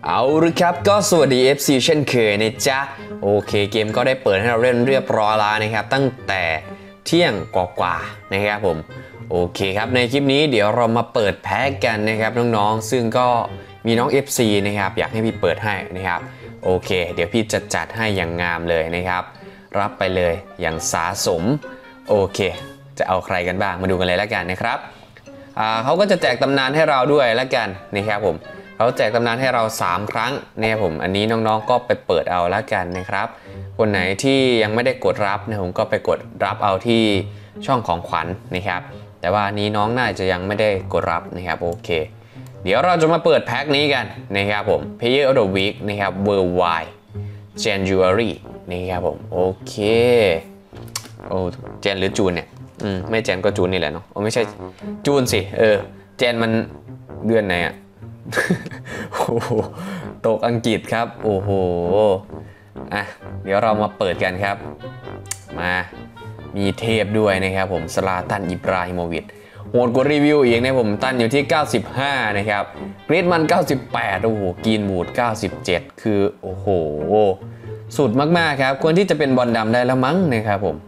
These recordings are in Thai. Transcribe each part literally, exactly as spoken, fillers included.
เอาละครับก็สวัสดี เอฟ ซี เช่นเคยนะจ๊ะโอเคเกมก็ได้เปิดให้เราเล่นเรียบร้อยแล้วนะครับตั้งแต่เที่ยงกว่าๆนะครับผมโอเคครับในคลิปนี้เดี๋ยวเรามาเปิดแพ็กกันนะครับน้องๆซึ่งก็มีน้อง เอฟ ซี นะครับอยากให้พี่เปิดให้นะครับโอเคเดี๋ยวพี่จะจัดให้อย่างงามเลยนะครับรับไปเลยอย่างสาสมโอเคจะเอาใครกันบ้างมาดูกันเลยแล้วกันนะครับเขาก็จะแจกตำนานให้เราด้วยแล้วกันนะครับผมเขาแจกตำนานให้เราสามครั้งนะครับผมอันนี้น้องๆก็ไปเปิดเอาแล้วกันนะครับคนไหนที่ยังไม่ได้กดรับนะผมก็ไปกดรับเอาที่ช่องของขวัญ นะครับแต่ว่านี้น้องน่าจะยังไม่ได้กดรับนะครับโอเคเดี๋ยวเราจะมาเปิดแพ็คนี้กันนะครับผม Player of the Week นะครับ Worldwide January นะครับผมโอเคโอ้เจนหรือจูนเนี่ยอืมไม่เจนก็จูนนี่แหละเนาะโอ้ไม่ใช่จูนสิเออเจนมันเดือนไหนอะโอ้โหตกอังกฤษครับโอ้โหอ่ะเดี๋ยวเรามาเปิดกันครับมามีเทพด้วยนะครับผมซลาตันอิบราฮิโมวิชโหดกว่ารีวิวอีกนะผมตันอยู่ที่เก้าสิบห้านะครับกรีดมันเก้าสิบแปดโอ้โหกีนบูดเก้าสิบเจ็ดคือโอ้โหสุดมากๆครับควรที่จะเป็นบอลดำได้แล้วมั้งนะครับผม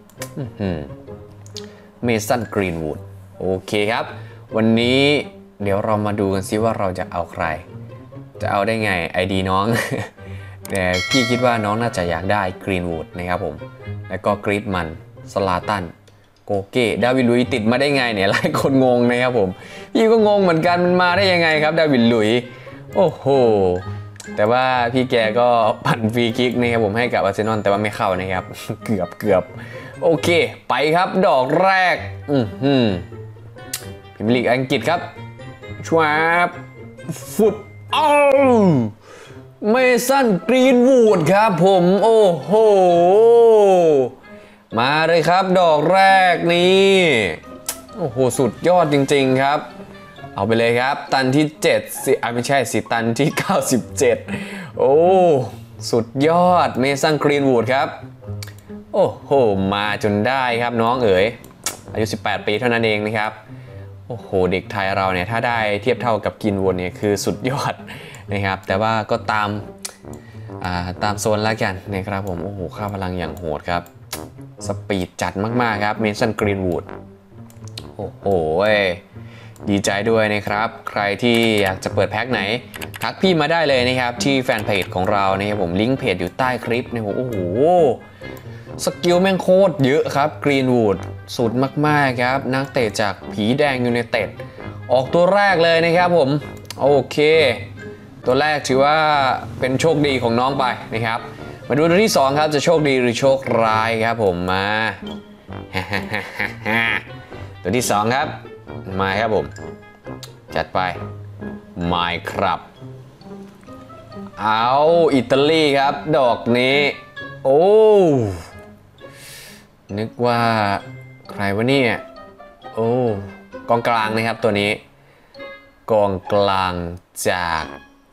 เมสันกรีนวูดโอเคครับวันนี้เดี๋ยวเรามาดูกันซิว่าเราจะเอาใครจะเอาได้ไง ไอ ดี น้อง แต่พี่คิดว่าน้องน่าจะอยากได้กรีนวูดนะครับผมแล้วก็กรีดมันสลาตันโกเก้ดาวิดลุยติดมาได้ไงเนี่ยหลายคนงงนะครับผมพี่ก็งงเหมือนกันมันมาได้ยังไงครับดาวิดลุยโอ้โหแต่ว่าพี่แกก็ปั่นฟรีคิกนะครับผมให้กับอาร์เซนอลแต่ว่าไม่เข้านะครับ เกือบเกือบโอเคไปครับดอกแรกอืมฮึพรีเมียร์ลีกอังกฤษครับชวาบฟุตอ้าวเมสันกรีนวูดครับผมโอ้โหมาเลยครับดอกแรกนี้โอ้โหสุดยอดจริงๆครับเอาไปเลยครับตันที่เจ็ดสิอ่ะไม่ใช่สิตันที่เก้าสิบเจ็ดโอ้สุดยอดเมสันกรีนวูดครับโอ้โหมาจนได้ครับน้องเอ๋ยอายุสิบแปดปีเท่านั้นเองนะครับโอ้โหเด็กไทยเราเนี่ยถ้าได้เทียบเท่ากับกินวนเนี่ยคือสุดยอดนะครับแต่ว่าก็ตามตามโซนแล้วกันนะครับผมโอ้โหค่าพลังอย่างโหดครับสปีดจัดมากๆครับเมสันกรีนวูดโอ้โหดีใจด้วยนะครับใครที่อยากจะเปิดแพ็คไหนทักพี่มาได้เลยนะครับที่แฟนเพจของเรานะครับผมลิงก์เพจอยู่ใต้คลิปนะผมโอ้โหสกิลแม่งโคตรเยอะครับกรีนวูดสุดมากๆครับนักเตะจากผีแดงยูไนเต็ดออกตัวแรกเลยนะครับผมโอเคตัวแรกถือว่าเป็นโชคดีของน้องไปนะครับมาดูตัวที่สองครับจะโชคดีหรือโชคร้ายครับผมมาตัวที่สองครับมาครับผมจัดไปมาครับเอาอิตาลีครับดอกนี้โอ้นึกว่าใครวะเนี่ยโอ้กองกลางนะครับตัวนี้กองกลางจาก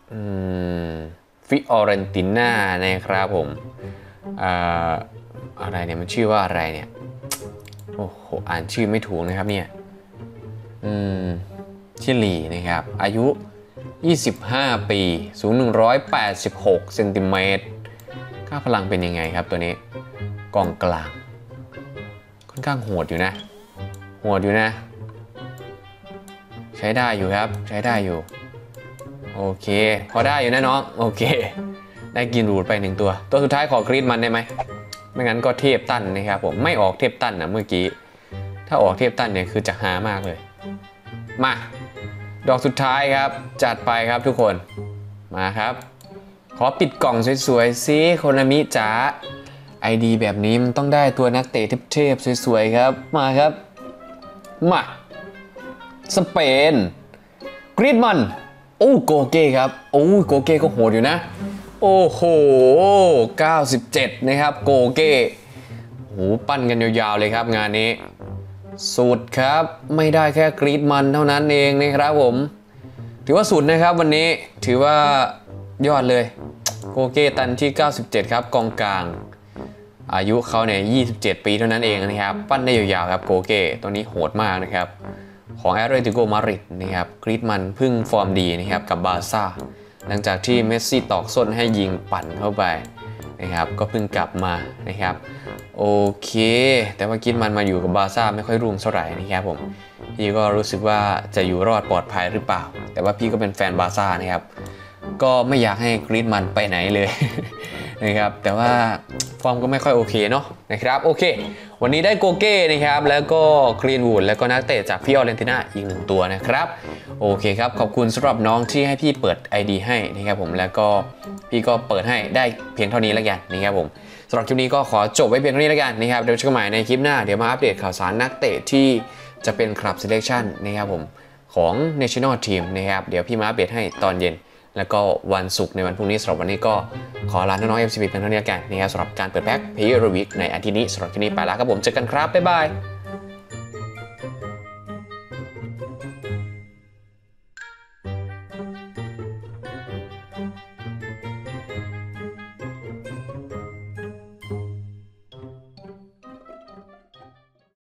ฟิออเรนติน่านะครับผมอ่าอะไรเนี่ยมันชื่อว่าอะไรเนี่ยโอ้โหอ่านชื่อไม่ถูกนะครับเนี่ยอืมชิลีนะครับอายุยี่สิบห้าปีสูงหนึ่งร้อยแปดสิบหกเซนติเมตรค่าพลังเป็นยังไงครับตัวนี้กองกลางค่อนข้างโหดอยู่นะโหดอยู่นะใช้ได้อยู่ครับใช้ได้อยู่โอเคพอได้อยู่นะน้องโอเคได้กินรูดไปหนึ่งตัวตัวสุดท้ายขอกรีดมันได้ไหมไม่งั้นก็เทพตั้นนะครับผมไม่ออกเทพตั้นนะเมื่อกี้ถ้าออกเทพตั้นเนี่ยคือจะหามากเลยมาดอกสุดท้ายครับจัดไปครับทุกคนมาครับขอปิดกล่องสวยๆซิโคนามิจ๋าไอดีแบบนี้มันต้องได้ตัวนักเตะเทพๆสวยๆครับมาครับมาสเปนกรีดมันโอ้โกเก้ครับโอ้โกเก้ก็โหดอยู่นะโอ้โหเก้าสิบเจ็ดนะครับโกเก้โหปั้นกันยาวๆเลยครับงานนี้สุดครับไม่ได้แค่กรีดมันเท่านั้นเองนะครับผมถือว่าสุดนะครับวันนี้ถือว่ายอดเลยโกเก้ตันที่เก้าสิบเจ็ดครับกองกลางอายุเขาเนี่ยยี่สิบเจ็ดปีเท่านั้นเองนะครับปั้นได้ยาวๆครับโกเก้ตัวนี้โหดมากนะครับของแอตเลติโกมาดริดนะครับกรีดมันพึ่งฟอร์มดีนะครับกับบาร์ซ่าหลังจากที่เมสซี่ตอกส้นให้ยิงปั่นเข้าไปนะครับก็เพิ่งกลับมานะครับโอเคแต่ว่ากินมันมาอยู่กับบาร์ซ่าไม่ค่อยรุ่งเท่าไหร่นะครับผมพี่ก็รู้สึกว่าจะอยู่รอดปลอดภัยหรือเปล่าแต่ว่าพี่ก็เป็นแฟนบาร์ซ่านะครับก็ไม่อยากให้กรีนมันไปไหนเลยนะครับแต่ว่าฟอร์มก็ไม่ค่อยโอเคเนาะนะครับโอเควันนี้ได้โกเก้นะครับแล้วก็กรีนวูดแล้วก็นักเตะจากฟิออเรนติน่าอีกหนึ่งตัวนะครับโอเคครับขอบคุณสำหรับน้องที่ให้พี่เปิด ไอ ดี ให้นะครับผมแล้วก็พี่ก็เปิดให้ได้เพียงเท่านี้แล้วกันนะครับผมสำหรับคลิปนี้ก็ขอจบไว้เพียงเท่านี้แล้วกันนะครับเดี๋ยวเจอกันใหม่ในคลิปหน้าเดี๋ยวมาอัปเดตข่าวสารนักเตะที่จะเป็นคลับ selection นะครับผมของ national team นะครับเดี๋ยวพี่มาอัปเดตให้ตอนเย็นแล้วก็วันศุกร์ในวันพรุ่งนี้สำหรับวันนี้ก็ขอลาน้องๆ เอ็ม ซี บี เพียงเท่านี้กันนะครับสำหรับการเปิดแพ็คเพย์โรวิกในอาทิตย์นี้สำหรับที่นี้ไปแล้วครับผมเจอกันครับบ๊ายบาย